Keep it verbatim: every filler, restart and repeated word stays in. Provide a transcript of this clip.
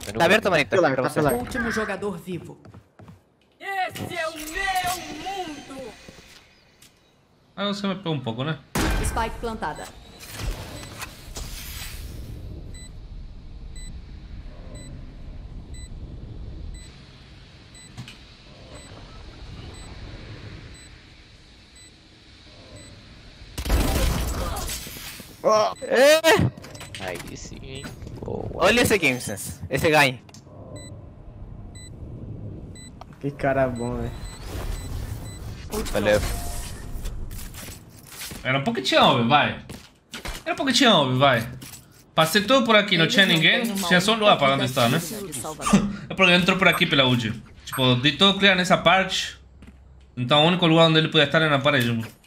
Tá aberto, Manito? Pilar, Pra tá você. pilar. Último jogador vivo. Esse é o meu mundo! Ah, você me pegou um pouco, né? Spike plantada. É. Aí sim, hein? Boa. Olha esse game, Sense. Esse ganha. Que cara bom, velho. Valeu. Era um pouquinho óbvio, vai. Era um pouquinho óbvio, vai. Passei todo por aqui, não tinha ninguém. Tinha só um lugar pra onde está, né? É porque ele entrou por aqui pela U G. Tipo, de todo clear nessa parte. Então o único lugar onde ele podia estar era na parede.